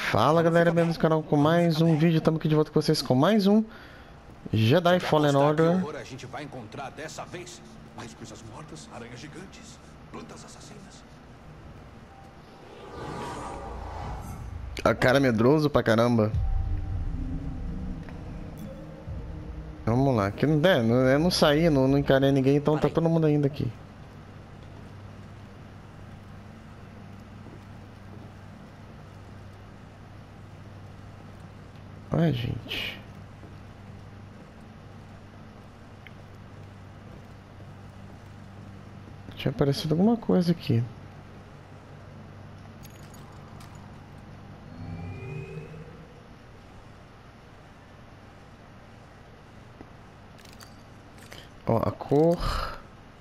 Fala galera, bem-vindos ao canal com mais um vídeo. Estamos aqui de volta com vocês com mais um Jedi Fallen Order. A gente vai encontrar dessa vez mais coisas mortas, aranhas gigantes, plantas assassinas. A cara medroso pra caramba. Vamos lá, aqui não der, eu não saí, não encarei ninguém, então tá todo mundo ainda aqui. Ai, gente. Tinha aparecido alguma coisa aqui. Ó, a cor.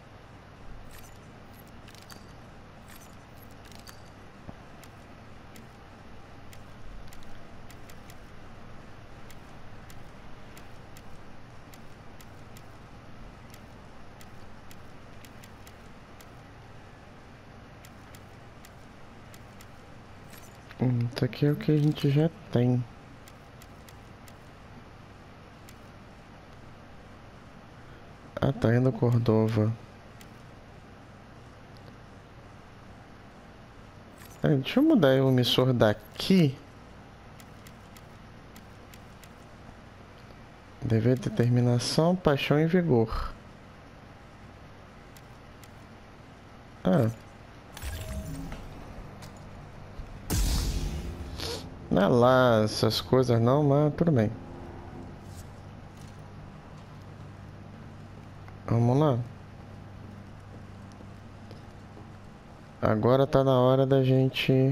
Isso aqui é o que a gente já tem. Ah, tá indo Cordova. Deixa eu mudar o emissor daqui. Dever, determinação, paixão e vigor. Ah. Não é lá essas coisas não, mas tudo bem. Vamos lá. Agora tá na hora da gente...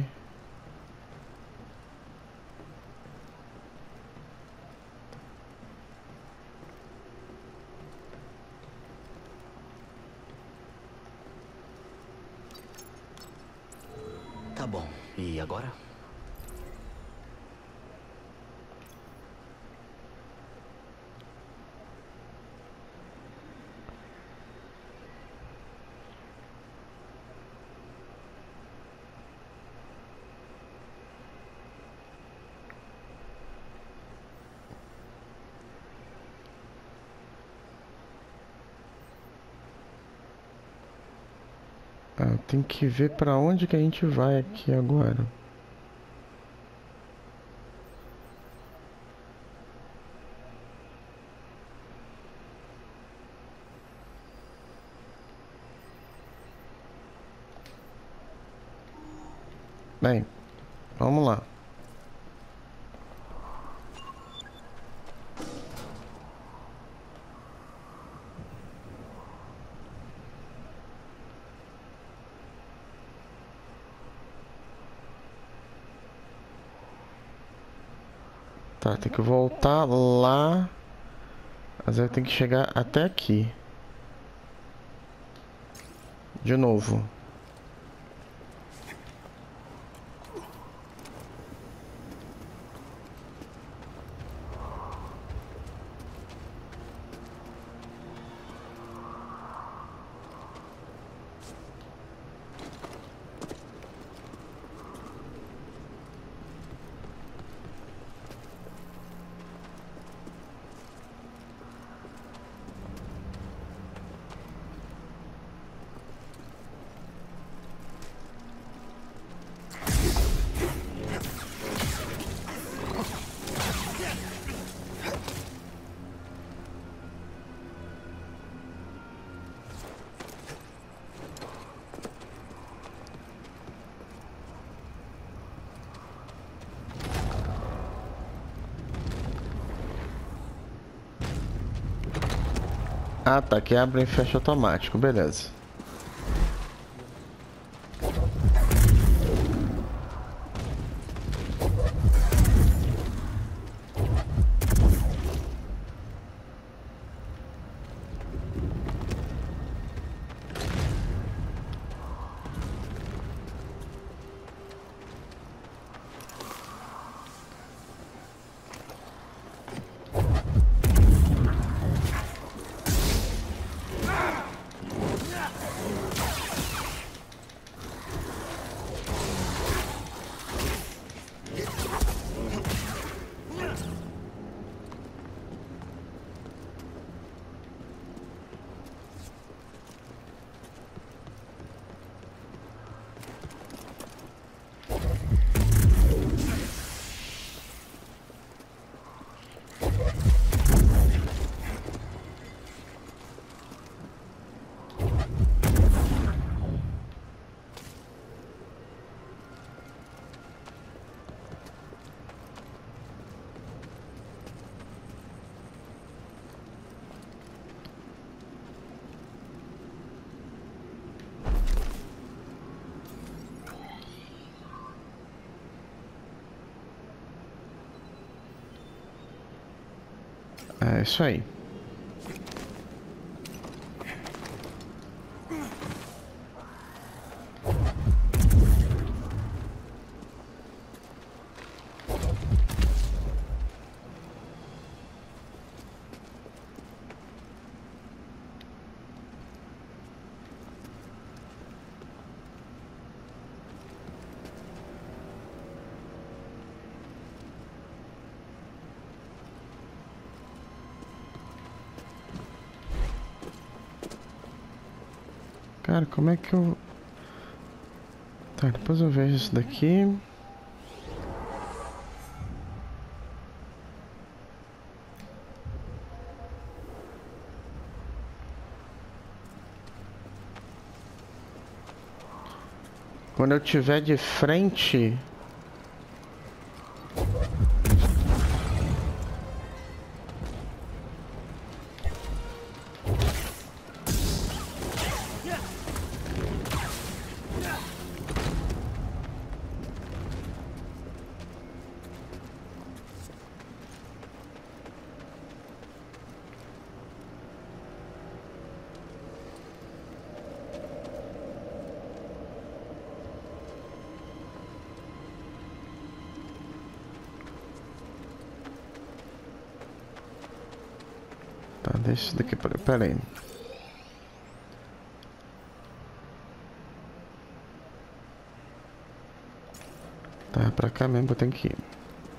Tá bom, e agora? Tem que ver pra onde que a gente vai aqui agora. Bem, vamos lá. Tá, tem que voltar lá. Mas eu tenho que chegar até aqui. De novo. Ah, tá, que abre e fecha automático, beleza. É isso aí. Cara, como é que eu... Tá, depois eu vejo isso daqui. Quando eu tiver de frente... Tá, deixa isso daqui pra... Pera aí. Tá, pra cá mesmo eu tenho que ir.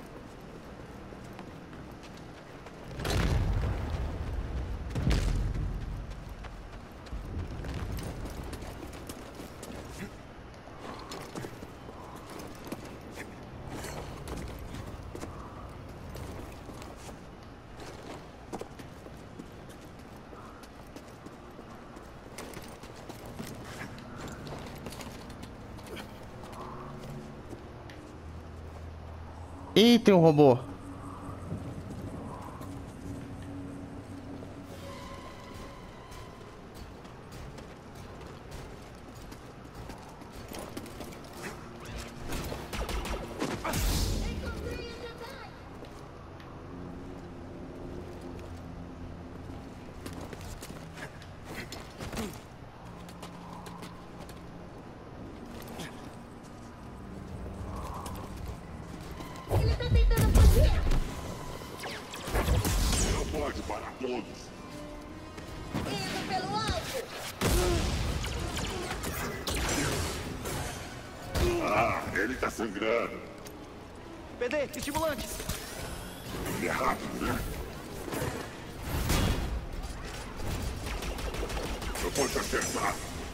Ih, tem um robô. Ele tá tentando fugir. Não pode parar todos. Indo pelo alto. Ah, ele tá sangrando. PD, estimulantes. Ele é rápido, né? Eu vou te acertar.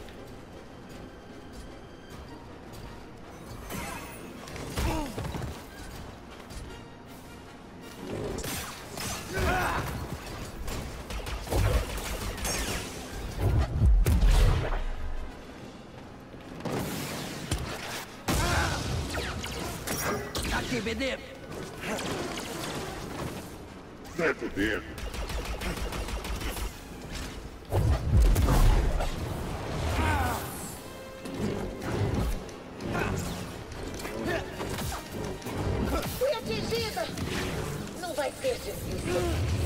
Aqui, PD. Certo o dedo. Fui atingida. Não vai ser difícil.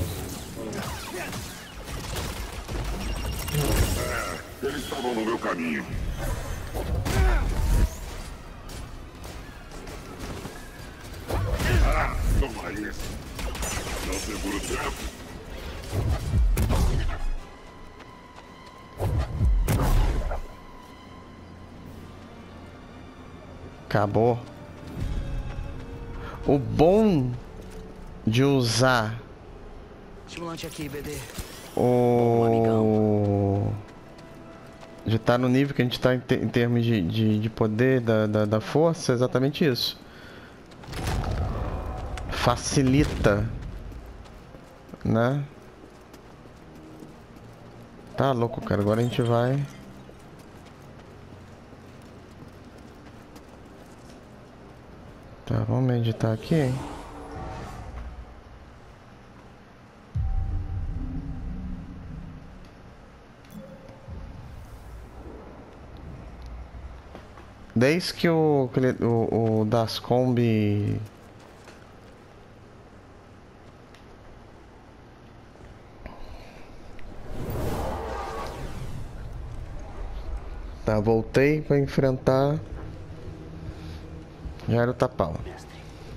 Eles estavam no meu caminho. Ah, toma isso. Não segura o tempo. Acabou. O bom de usar Estimulante aqui, BD. o... de estar no nível que a gente está em termos de poder da força, é exatamente isso. Facilita, né? Tá louco, cara. Agora a gente vai... Tá, vamos meditar aqui, hein? Desde que o Dascombe Tá, voltei pra enfrentar. Já era o Tapão. Mestre,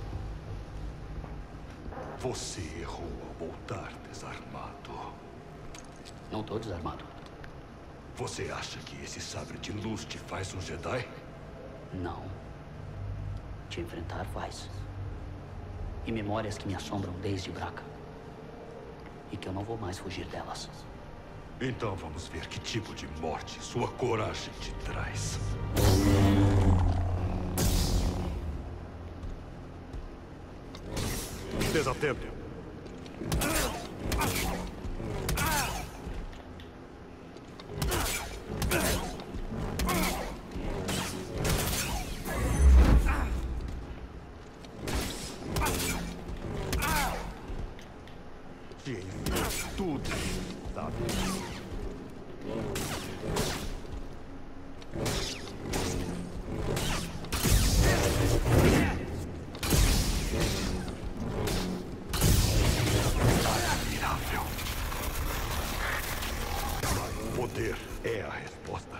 Você errou ao voltar desarmado. não tô desarmado. Você acha que esse sabre de luz te faz um Jedi? Não. Te enfrentar faz. E memórias que me assombram desde Braca. E que eu não vou mais fugir delas. Então vamos ver que tipo de morte sua coragem te traz. Desatento. Te envio tudo, sabe? Admirável. Poder é a resposta.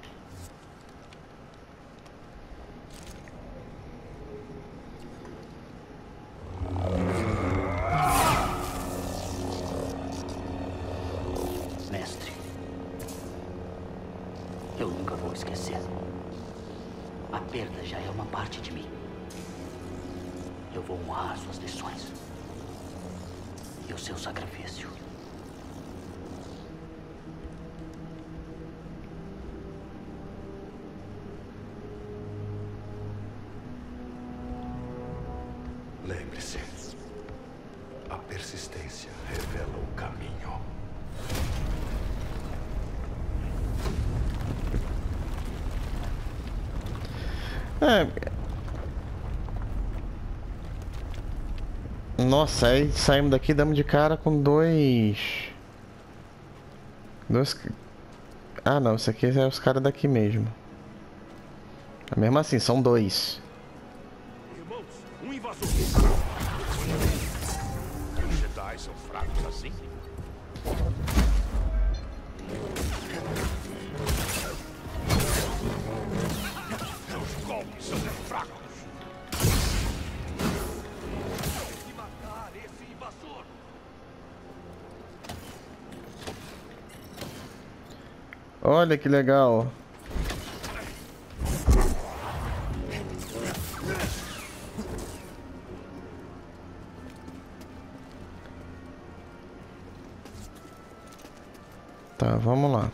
Mestre, eu nunca vou esquecer. A perda já é uma parte de mim. Eu vou honrar suas lições. E o seu sacrifício. Lembre-se, a persistência revela o caminho. Nossa, aí saímos daqui, damos de cara com dois... Ah, não, isso aqui é os caras daqui mesmo. Mesmo assim, são dois. Irmãos, um invasor. Os Jedi são fracos assim? Seus golpes são fracos. Tem que matar esse invasor. Olha que legal. Tá, vamos lá.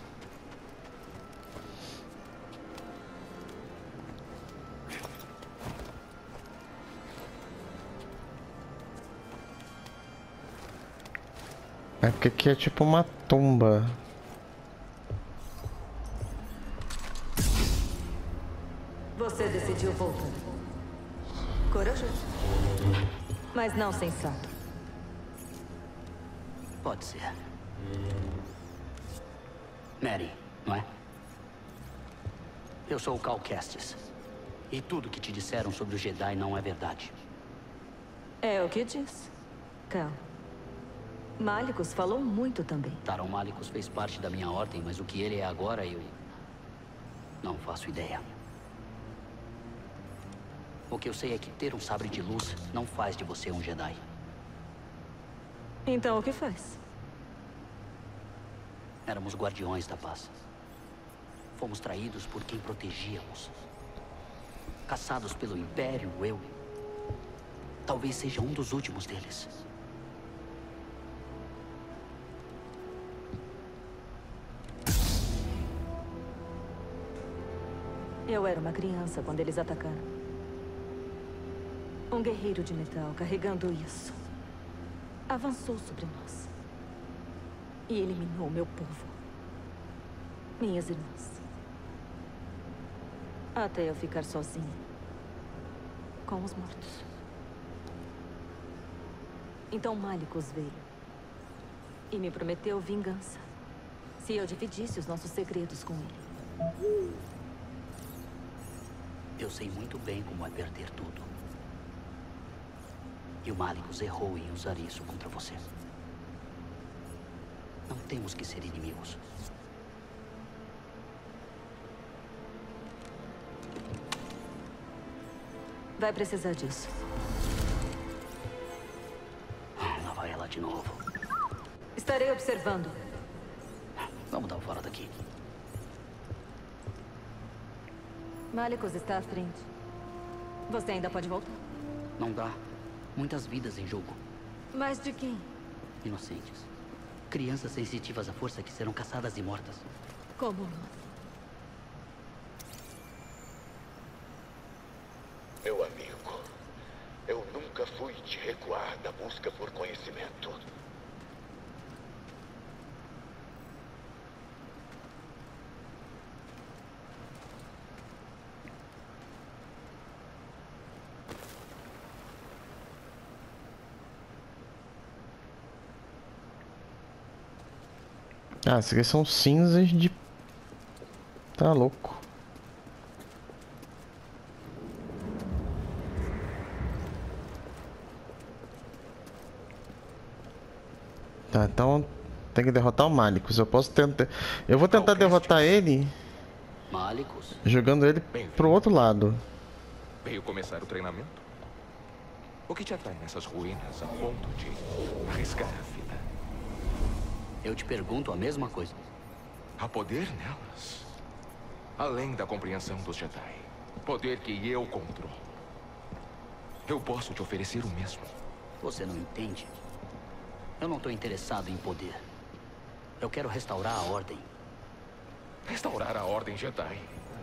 É porque aqui é tipo uma tumba. Você decidiu voltar. Corajoso. Mas não sensato. Pode ser. Mary, não é? Eu sou o Cal Kestis. E tudo que te disseram sobre o Jedi não é verdade. É o que diz. Cal. Malicos falou muito também. Taron Malicus fez parte da minha ordem, mas o que ele é agora, eu... não faço ideia. O que eu sei é que ter um sabre de luz não faz de você um Jedi. Então o que faz? Éramos guardiões da paz. Fomos traídos por quem protegíamos. Caçados pelo Império, eu... talvez seja um dos últimos deles. Eu era uma criança quando eles atacaram. Um guerreiro de metal carregando isso. Avançou sobre nós. E eliminou meu povo. Minhas irmãs. Até eu ficar sozinha. Com os mortos. Então Malicus veio. E me prometeu vingança. Se eu dividisse os nossos segredos com ele. Eu sei muito bem como é perder tudo. E o Malicus errou em usar isso contra você. Não temos que ser inimigos. Vai precisar disso. Lá vai ela de novo. Estarei observando. Vamos dar fora daqui. Malicos está à frente. Você ainda pode voltar. Não dá. Muitas vidas em jogo. Mas de quem? Inocentes. Crianças sensitivas à força que serão caçadas e mortas. Como nós. Meu amigo, eu nunca fui de recuar na busca por conhecimento. Ah, esses aqui são cinzas de... Tá louco. Tá, então tem que derrotar o Malicos. Eu posso tentar... Eu vou tentar derrotar ele Malicos? jogando ele pro outro lado. Veio começar o treinamento? O que te atrai nessas ruínas a ponto de arriscar a vida? Eu te pergunto a mesma coisa. Há poder nelas. Além da compreensão dos Jedi. Poder que eu controlo. Eu posso te oferecer o mesmo. Você não entende? Eu não estou interessado em poder. Eu quero restaurar a ordem. Restaurar a Ordem Jedi.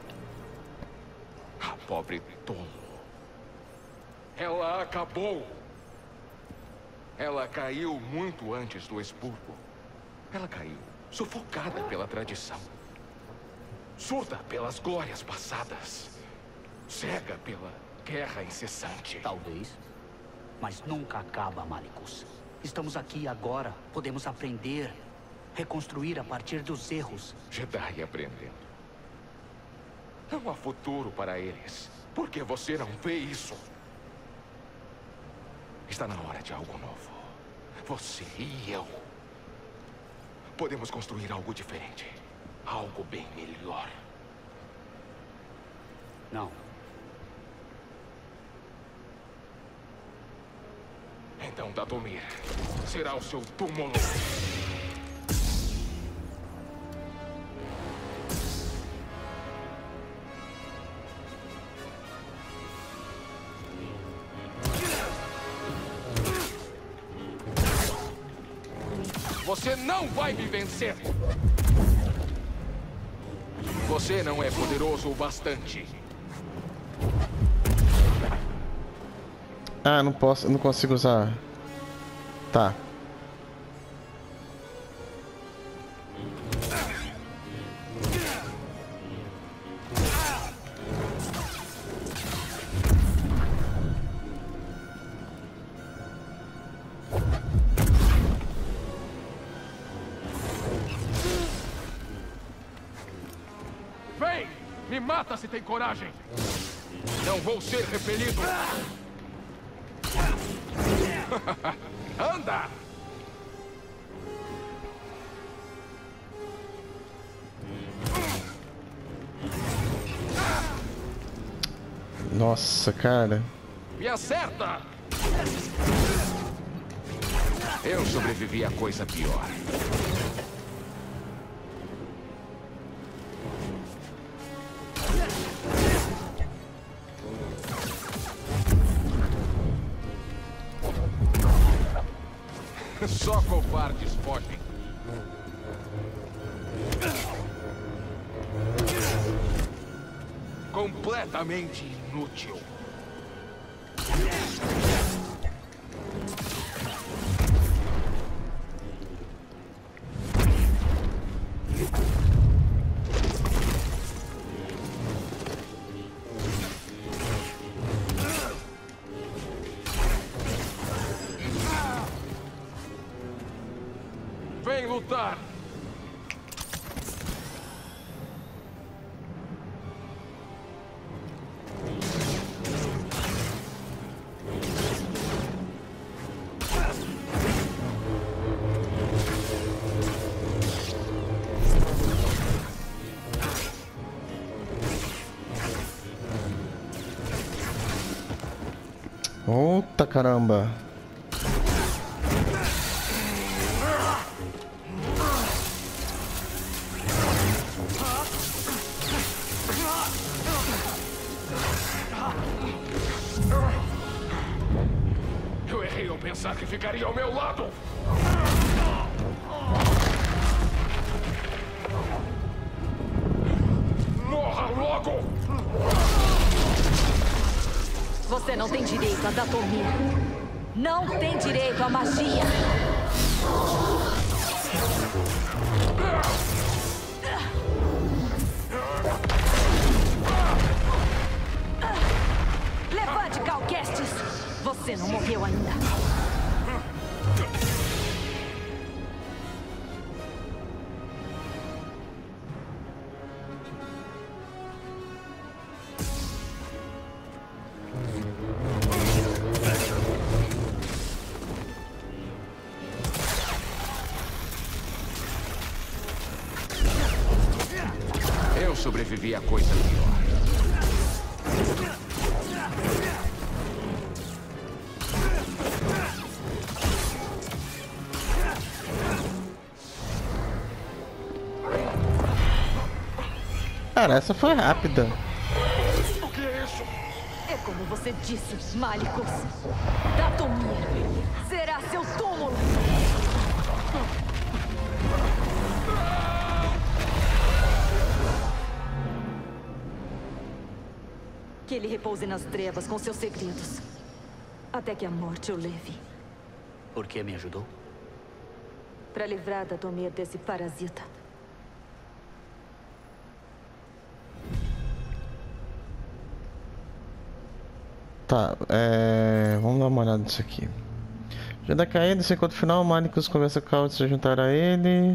A pobre tolo. Ela acabou. Ela caiu muito antes do expurgo. Ela caiu, sufocada pela tradição. Surda pelas glórias passadas. Cega pela guerra incessante. Talvez. Mas nunca acaba, Malicos. Estamos aqui agora. Podemos aprender. Reconstruir a partir dos erros. Jedi aprendendo. Não há futuro para eles. Por que você não vê isso? Está na hora de algo novo. Você e eu. Podemos construir algo diferente. Algo bem melhor. Não. Então, Dathomir, será o seu túmulo. Você não vai me vencer! Você não é poderoso o bastante. Ah, não posso, não consigo usar. Tá. Vem! Me mata se tem coragem! Não vou ser repelido! Anda! Nossa, cara. Me acerta! Eu sobrevivi a coisa pior. Só covardes fogem. Completamente inútil. Vem lutar! Puta caramba. Eu errei ao pensar que ficaria ao meu lado. Morra logo! Você não tem direito a Datomir. Não tem direito à magia. Levante, Cal Kestis. Você não morreu ainda. Eu sobrevivi a coisa pior. Cara, essa foi rápida. O que é isso? É como você disse, Malicos. Datomir será seu túmulo. Que ele repouse nas trevas com seus segredos. Até que a morte o leve. Por que me ajudou? Para livrar Datomir desse parasita. Tá, vamos dar uma olhada nisso aqui. Jedi caído, se encontra o final, Malicos conversa com Cal de se juntar a ele.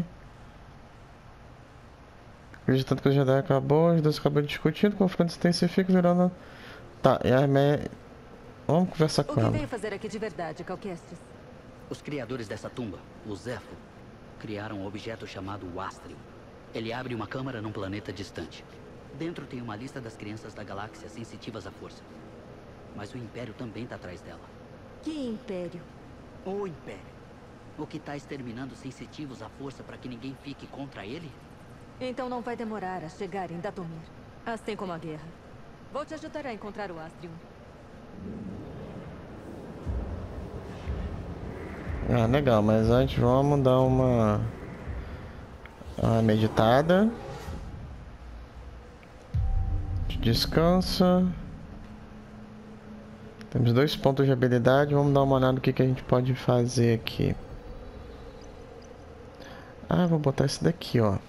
Acreditando que o Jedi acabou, os dois acabam discutindo, o confronto se intensifica, virando... Tá, e a Armé... Vamos conversar O com que ela. veio fazer aqui de verdade, Cal Kestis? Os criadores dessa tumba, os Zepho, criaram um objeto chamado Astrium. Ele abre uma câmara num planeta distante. Dentro tem uma lista das crianças da galáxia sensitivas à força. Mas o Império também está atrás dela. Que império? O Império. O que está exterminando sensitivos à força para que ninguém fique contra ele? Então não vai demorar a chegar em Datomir. Assim como a guerra. Vou te ajudar a encontrar o Astrium. Ah, legal, mas antes vamos dar uma meditada. Descansa. Temos 2 pontos de habilidade. Vamos dar uma olhada no que a gente pode fazer aqui. Ah, vou botar esse daqui, ó.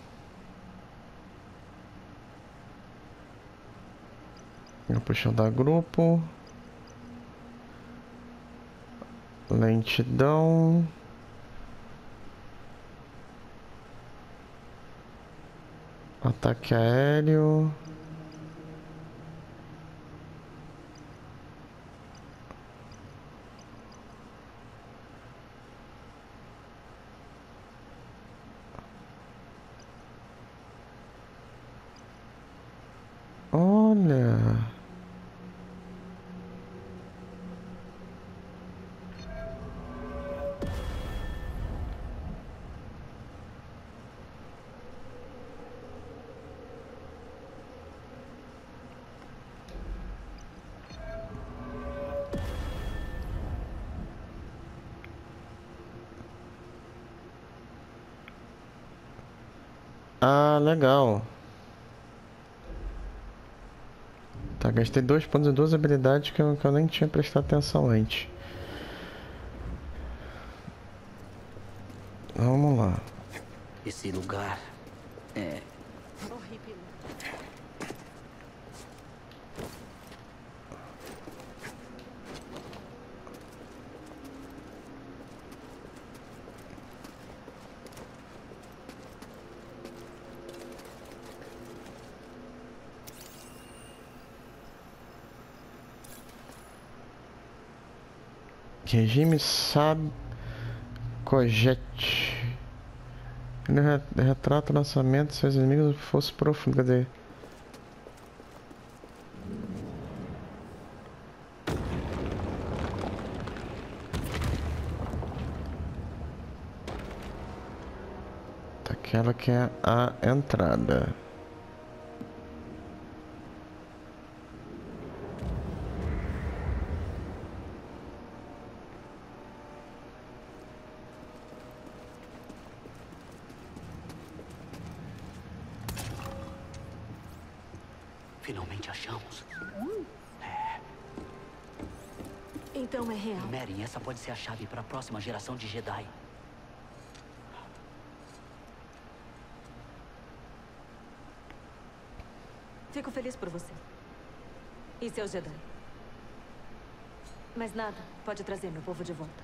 Vou puxar da grupo. Lentidão. Ataque aéreo. Olha. Ah, legal. Tá, gastei 2 pontos e 2 habilidades que eu nem tinha prestado atenção antes. Vamos lá. Esse lugar é... Horrível. Regime Sab Cojet. Ele retrata o lançamento de seus inimigos de força profunda. Cadê? Aquela que é a entrada. Finalmente achamos. Então é real. Merrin, essa pode ser a chave para a próxima geração de Jedi. Fico feliz por você. E seu Jedi. Mas nada pode trazer meu povo de volta.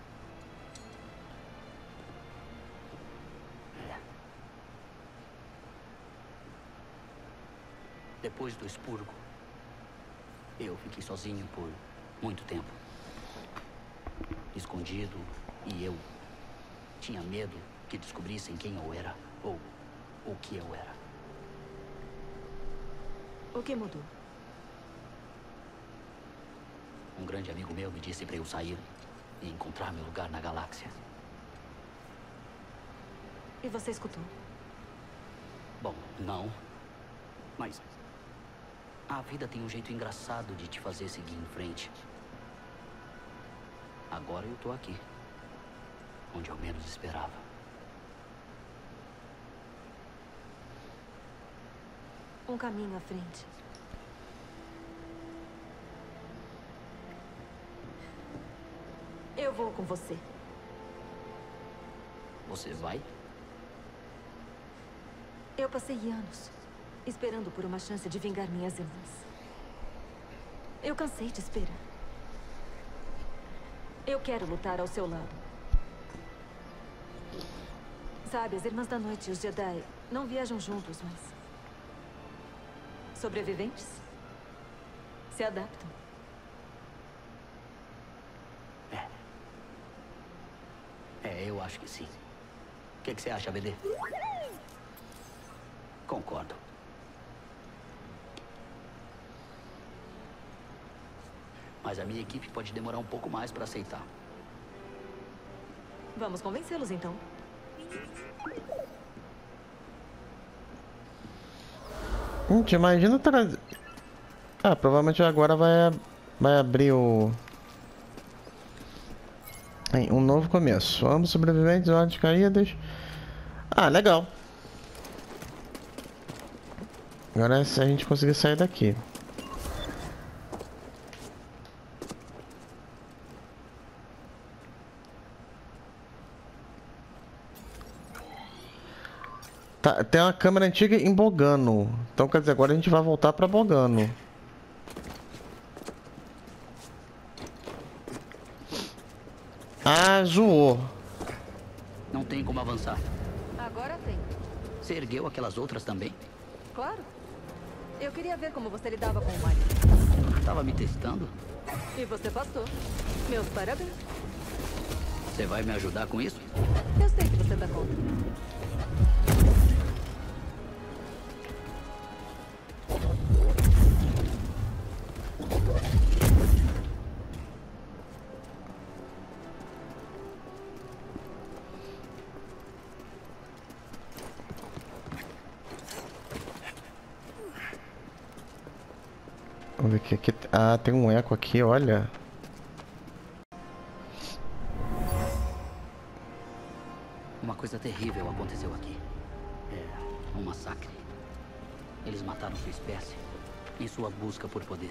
Depois do expurgo, eu fiquei sozinho por muito tempo. Escondido, e eu tinha medo que descobrissem quem eu era, ou o que eu era. O que mudou? Um grande amigo meu me disse para eu sair e encontrar meu lugar na galáxia. E você escutou? Bom, não. Mas a vida tem um jeito engraçado de te fazer seguir em frente. Agora eu tô aqui, onde eu menos esperava. Um caminho à frente. Eu vou com você. Você vai? Eu passei anos esperando por uma chance de vingar minhas irmãs. Eu cansei de esperar. Eu quero lutar ao seu lado. Sabe, as Irmãs da Noite e os Jedi não viajam juntos, mas... sobreviventes se adaptam. Eu acho que sim. O que você acha, BD? Concordo. Mas a minha equipe pode demorar um pouco mais para aceitar. Vamos convencê-los, então. Gente, imagina trazer... Ah, provavelmente agora vai abrir o... um novo começo. Ambos sobreviventes, ordens caídas. Ah, legal. Agora é se a gente conseguir sair daqui. Tá, tem uma câmera antiga em Bogano. Então quer dizer, agora a gente vai voltar pra Bogano. Ah, zoou. Não tem como avançar. Agora tem. Você ergueu aquelas outras também? Claro. Eu queria ver como você lidava com o Mike. Tava me testando? E você passou. Meus parabéns. Você vai me ajudar com isso? Eu sei que você dá conta. Vamos ver aqui. Ah, tem um eco aqui, olha. Uma coisa terrível aconteceu aqui. Um massacre. Eles mataram sua espécie em sua busca por poder.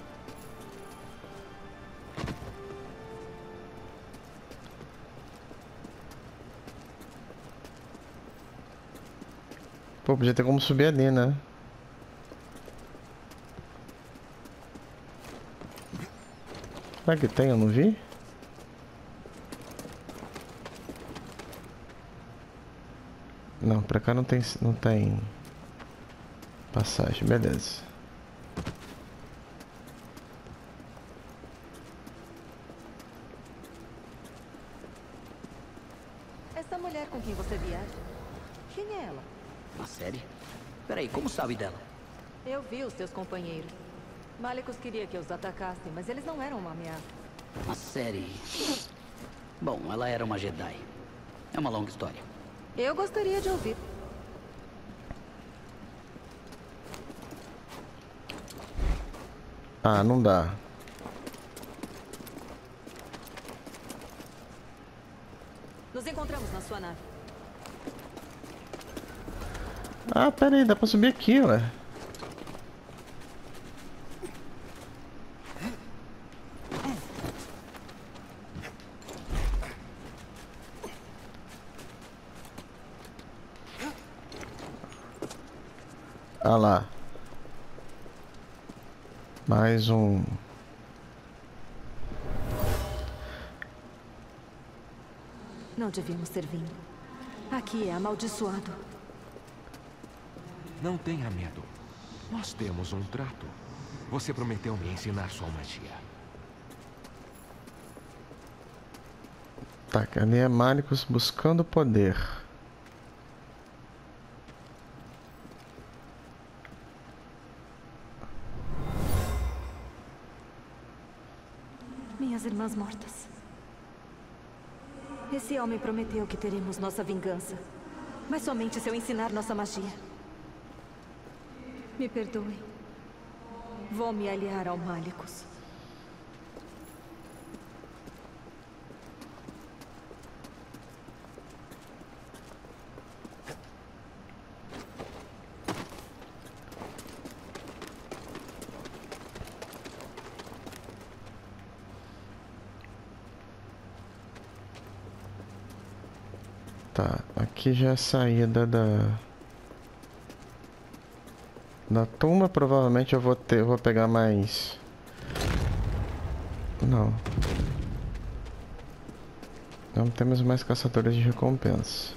Pô, podia ter como subir ali, né? Será que tem? Eu não vi? Não, pra cá não tem passagem, beleza. Essa mulher com quem você viaja, quem é ela? Uma série? Peraí, como sabe dela? Eu vi os seus companheiros. Malicos queria que eu os atacassem, mas eles não eram uma ameaça. Uma série... Bom, ela era uma Jedi. É uma longa história. Eu gostaria de ouvir. Ah, não dá. Nos encontramos na sua nave. Ah, pera aí, dá pra subir aqui, ué. Ah lá. Mais um. Não devíamos ter vindo. Aqui é amaldiçoado. Não tenha medo. Nós temos um trato. Você prometeu me ensinar sua magia. Tá, ali é Malicus buscando poder. Minhas irmãs mortas. Esse homem prometeu que teremos nossa vingança. Mas somente se eu ensinar nossa magia. Me perdoem. Vou me aliar ao Malicus. Tá, aqui já é a saída da tumba. Provavelmente eu vou pegar mais. Não. Não temos mais caçadores de recompensa.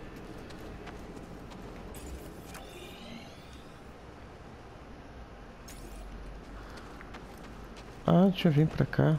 Ah, deixa eu vir pra cá.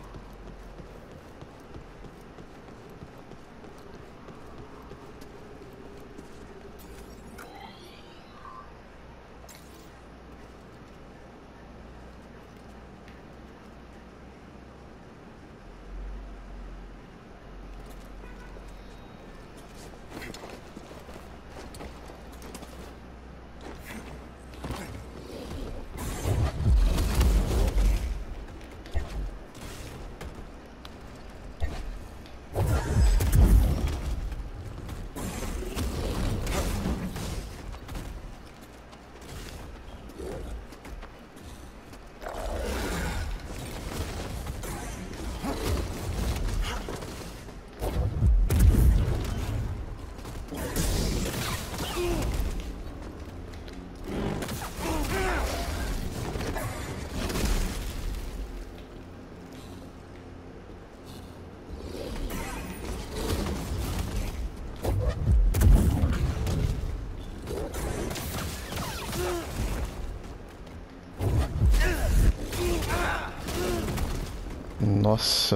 Nossa.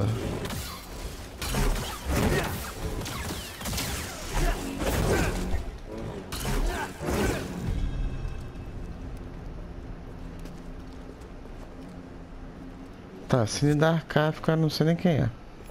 Tá, se lhe dar Kafka, eu não sei nem quem é.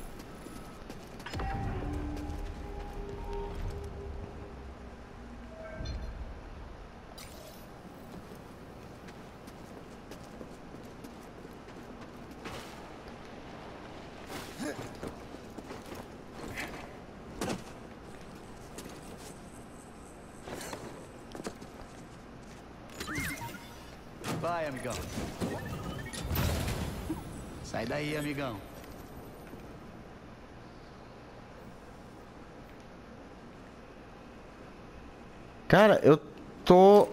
Vai, amigão. Sai daí, amigão. Cara, eu tô...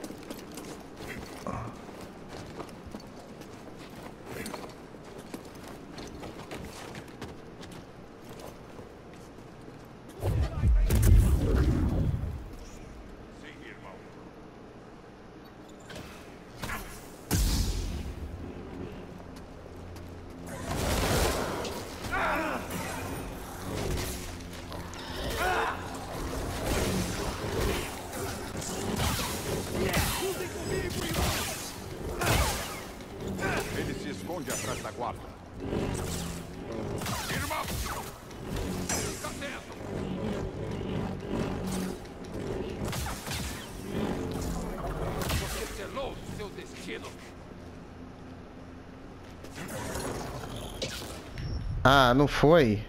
Ah, não foi?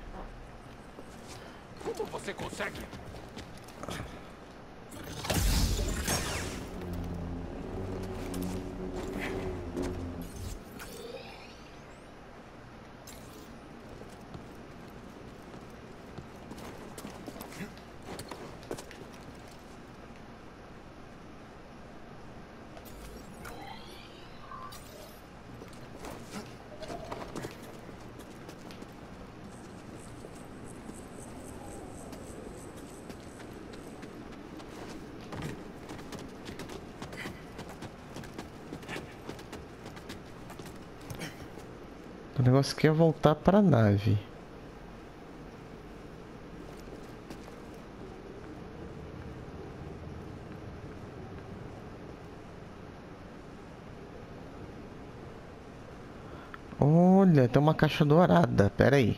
Como você consegue? O negócio aqui é voltar para a nave. Olha, tem uma caixa dourada. Pera aí.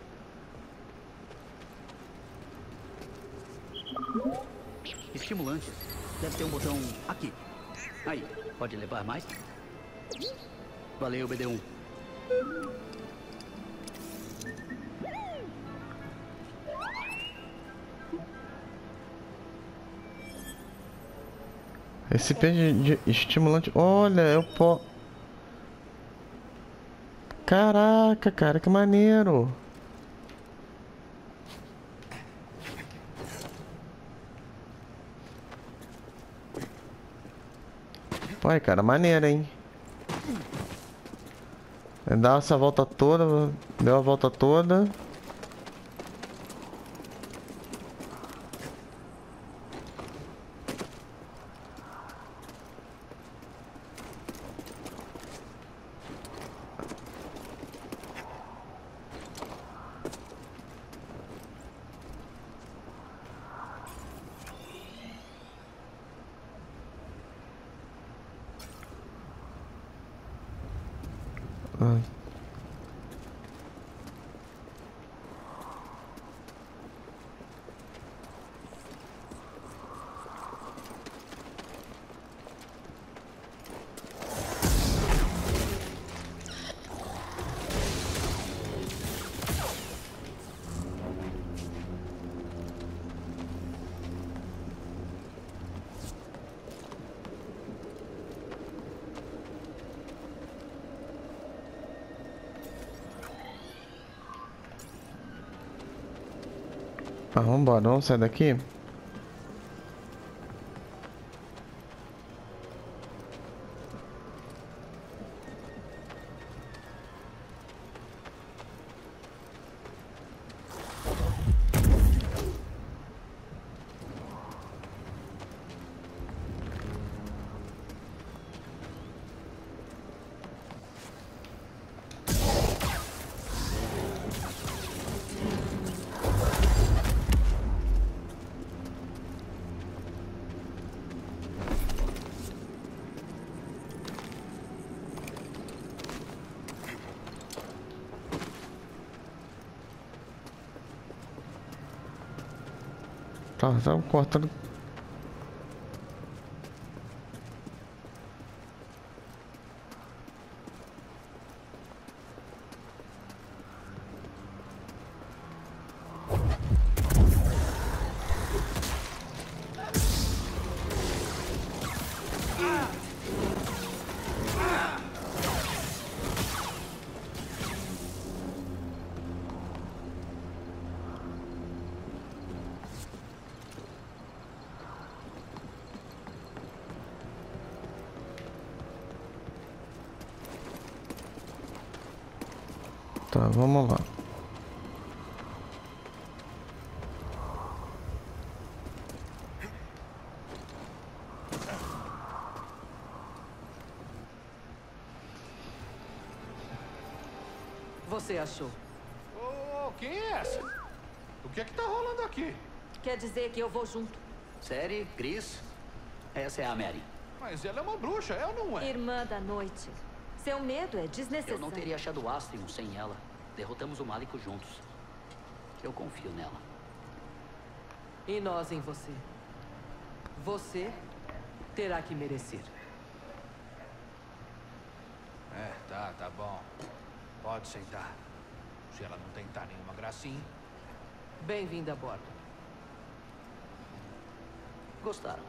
Estimulantes. Deve ter um botão aqui. Aí, pode levar mais? Valeu, BD1. Esse peixe de estimulante. Olha, eu posso. Caraca, cara, que maneiro. Pô, cara, maneiro, hein? Dá essa volta toda. Deu a volta toda. Ah. Ah, vambora, vamos sair daqui. Tá cortando. Tá, vamos lá. Você achou? Oh, quem é essa? O que é que tá rolando aqui? Quer dizer que eu vou junto. Série, Chris, essa é a Mary. Mas ela é uma bruxa, é ou não é? Irmã da noite. Seu medo é desnecessário. Eu não teria achado o Astrium sem ela. Derrotamos o Málico juntos. Eu confio nela. E nós em você. Você terá que merecer. Tá bom. Pode sentar. Se ela não tentar nenhuma gracinha. Bem-vindo a bordo. Gostaram?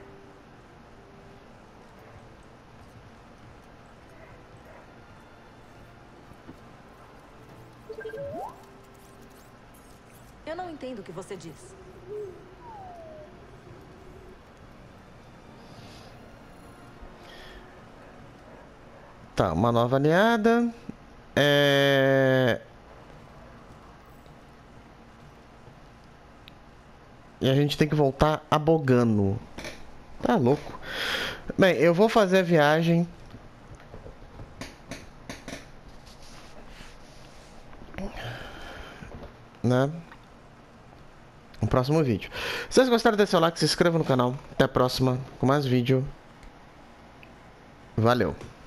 Eu não entendo o que você diz. Tá, uma nova aliada. E a gente tem que voltar a Bogano. Tá louco. Bem, eu vou fazer a viagem. Né? No próximo vídeo. Se vocês gostaram, deixa seu like, se inscreva no canal. Até a próxima com mais vídeo. Valeu.